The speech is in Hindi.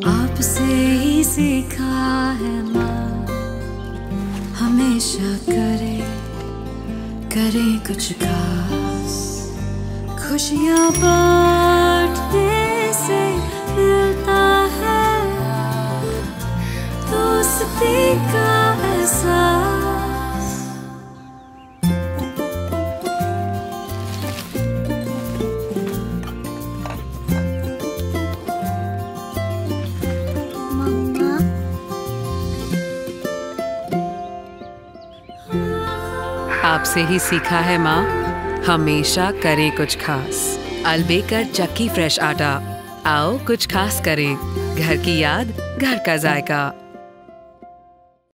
आपसे ही सीखा है माँ, हमेशा करे करे कुछ खास। खुशियाँ बांटने से मिलता है दोस्ती का एहसास। आपसे ही सीखा है माँ, हमेशा करे कुछ खास। अलबेकर चक्की फ्रेश आटा, आओ कुछ खास करें। घर की याद, घर का जायका।